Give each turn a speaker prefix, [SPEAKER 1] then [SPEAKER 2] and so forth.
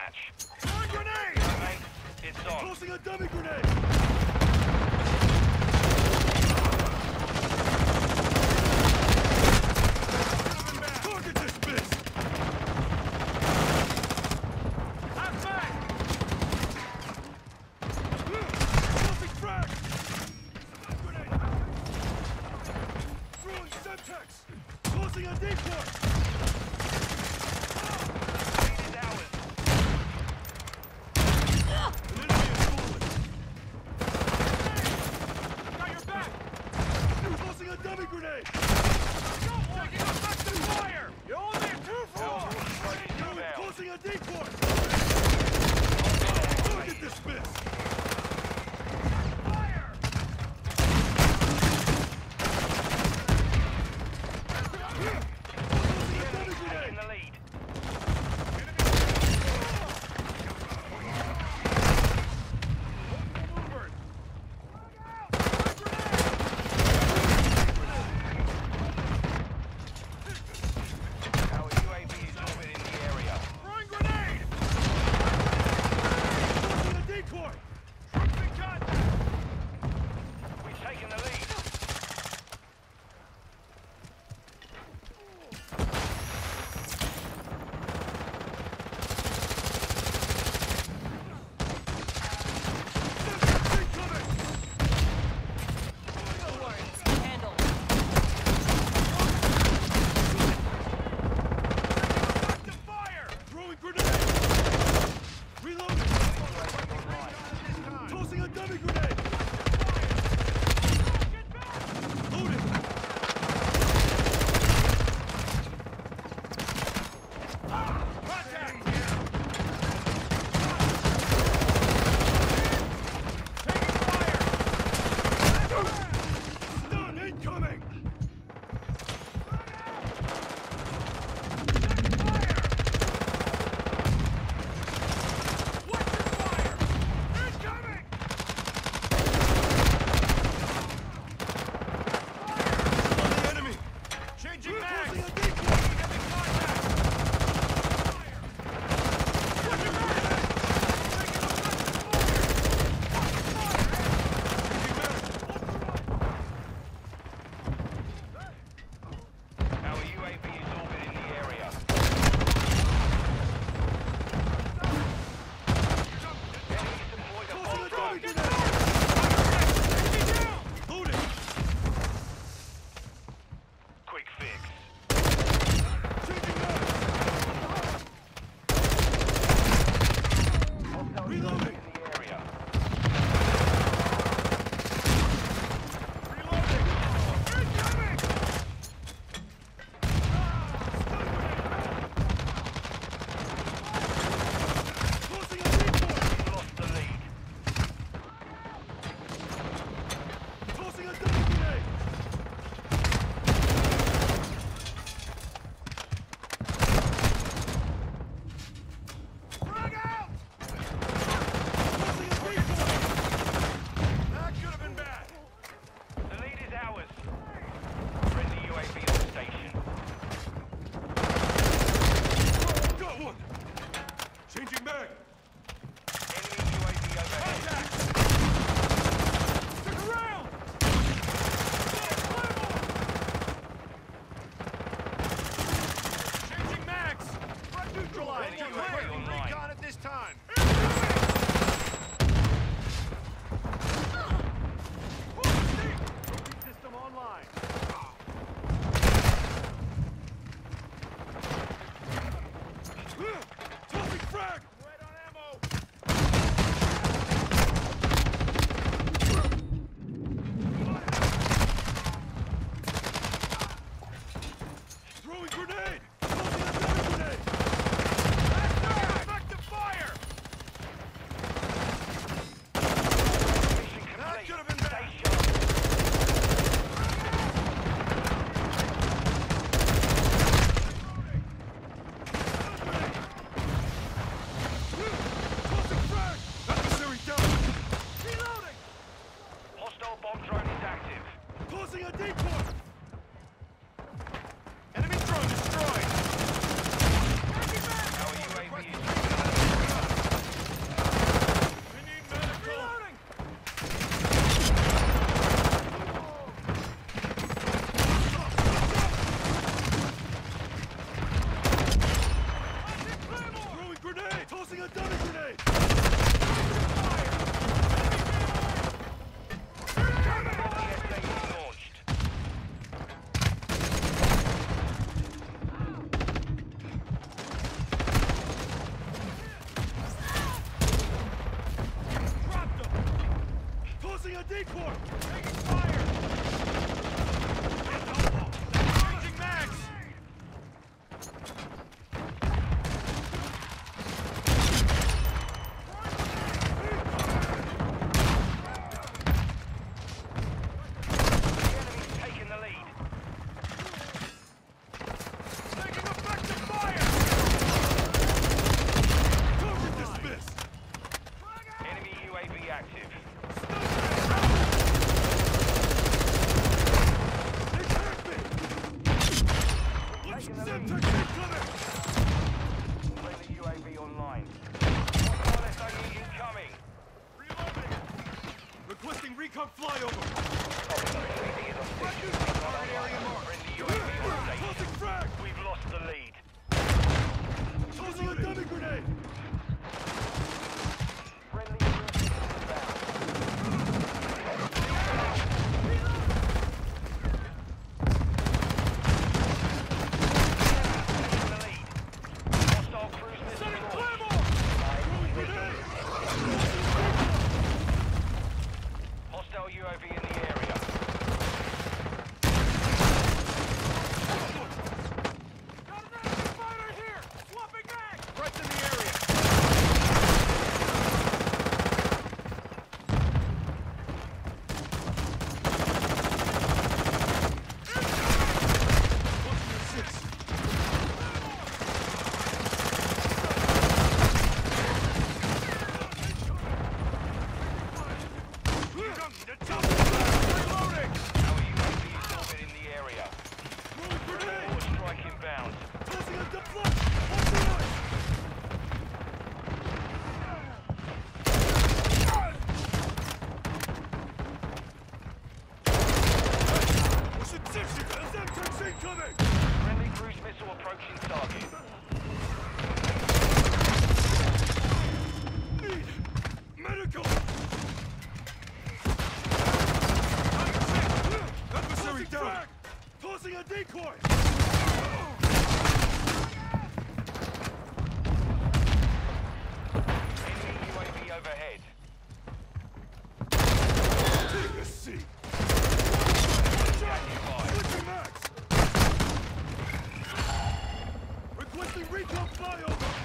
[SPEAKER 1] match.
[SPEAKER 2] Throwing grenade!
[SPEAKER 1] Mate, it's on.
[SPEAKER 2] Tossing a dummy grenade! Target this bitch! I'm back! Tossing frag! Grenade! Throwing Semtex! Tossing a decoy!
[SPEAKER 1] Lead is ours.
[SPEAKER 2] An enemy is fallen! Got your back! Tossing a dummy grenade! Taking effective fire! You only have 2 for 1!
[SPEAKER 1] Ready to inbound.
[SPEAKER 2] Tossing a decoy! Target this miss! Fire! Tossing a dummy
[SPEAKER 1] Taking
[SPEAKER 2] grenade!
[SPEAKER 1] the lead.
[SPEAKER 2] Movers!
[SPEAKER 1] Our UAV is orbiting the area.
[SPEAKER 2] Throwing grenade! Tossing a decoy! Troops in contact!
[SPEAKER 1] We've taken the lead.
[SPEAKER 2] Throwing grenade! Reloading! Tossing a dummy grenade! Loading! Contact! Taking fire! Stun incoming!
[SPEAKER 1] Our UAV is orbiting the area. Enemies deployed a bomb drone. Quick fix. Hostile
[SPEAKER 2] Reloading.
[SPEAKER 1] in the area. We lost the lead. The lead is ours. Friendly UAV on station.
[SPEAKER 2] Got one! Changing mag!
[SPEAKER 1] Enemy UAV overhead.
[SPEAKER 2] Contact! Stick around! Changing mags! Threat neutralized!
[SPEAKER 1] Friendly UAV online.
[SPEAKER 2] Recon at this time! System online! Tossing frag! Right on ammo! Throwing grenade! Tossing a dummy grenade! Effective fire! Semtex incoming!
[SPEAKER 1] Friendly UAV online. Hostile SAE incoming.
[SPEAKER 2] Reloading! Requesting recon flyover!
[SPEAKER 1] UAV is on station.
[SPEAKER 2] Target area marked!
[SPEAKER 1] Friendly UAV on station.
[SPEAKER 2] Tossing frag!
[SPEAKER 1] We've lost the lead.
[SPEAKER 2] Tossing a dummy grenade!
[SPEAKER 1] Friendly UAV inbound. Taking the lead. Hostile cruise missile
[SPEAKER 2] Setting
[SPEAKER 1] launched.
[SPEAKER 2] Claymore! Throwing grenade!
[SPEAKER 1] Hostile UAV in the area.
[SPEAKER 2] Got an enemy fighter here! Swapping mag! Threats in the area! Reloading!
[SPEAKER 1] Our UAV is orbiting the area.
[SPEAKER 2] Throwing grenade!
[SPEAKER 1] Forward strike inbound.
[SPEAKER 2] Tossing a deflect! Watch the line! Pushing tipsy! Semtex incoming!
[SPEAKER 1] Friendly cruise missile approaching target.
[SPEAKER 2] Need medical! Adversary down! Tossing a decoy!
[SPEAKER 1] Enemy UAV overhead.
[SPEAKER 2] Take a seat!
[SPEAKER 1] Occupied.
[SPEAKER 2] Switching max! Requesting recon flyover!